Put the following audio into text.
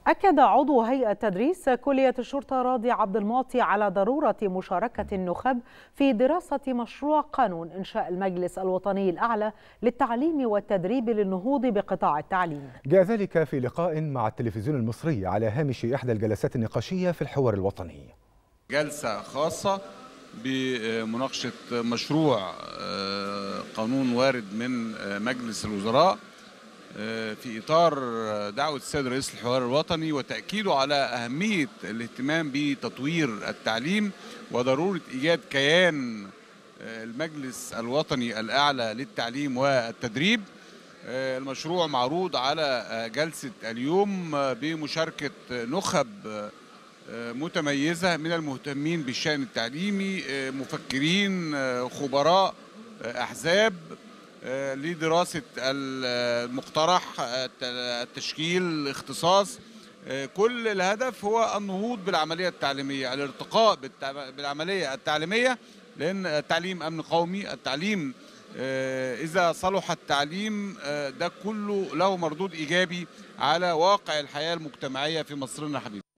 أكد عضو هيئة تدريس كلية الشرطة راضي عبد المعطي على ضرورة مشاركة النخب في دراسة مشروع قانون إنشاء المجلس الوطني الأعلى للتعليم والتدريب للنهوض بقطاع التعليم. جاء ذلك في لقاء مع التلفزيون المصري على هامش إحدى الجلسات النقاشية في الحوار الوطني. جلسة خاصة بمناقشة مشروع قانون وارد من مجلس الوزراء في إطار دعوة السيد رئيس الحوار الوطني وتأكيده على أهمية الاهتمام بتطوير التعليم وضرورة إيجاد كيان المجلس الوطني الأعلى للتعليم والتدريب. المشروع معروض على جلسة اليوم بمشاركة نخب متميزة من المهتمين بالشأن التعليمي، مفكرين، خبراء، أحزاب، لدراسة المقترح، التشكيل، اختصاص. كل الهدف هو النهوض بالعملية التعليمية، الارتقاء بالعملية التعليمية، لأن التعليم أمن قومي. التعليم إذا صلح التعليم ده كله له مردود إيجابي على واقع الحياة المجتمعية في مصرنا الحبيبة.